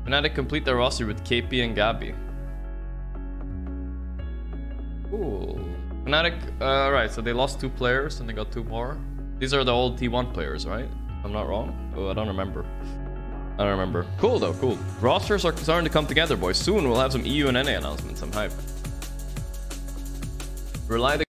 FNATIC complete their roster with KP and Gabi. Cool. FNATIC, right, so they lost 2 players and they got 2 more. These are the old T1 players, right? If I'm not wrong. Oh, I don't remember. Cool though, cool. Rosters are starting to come together, boys. Soon we'll have some EU and NA announcements. I'm hyped. Rely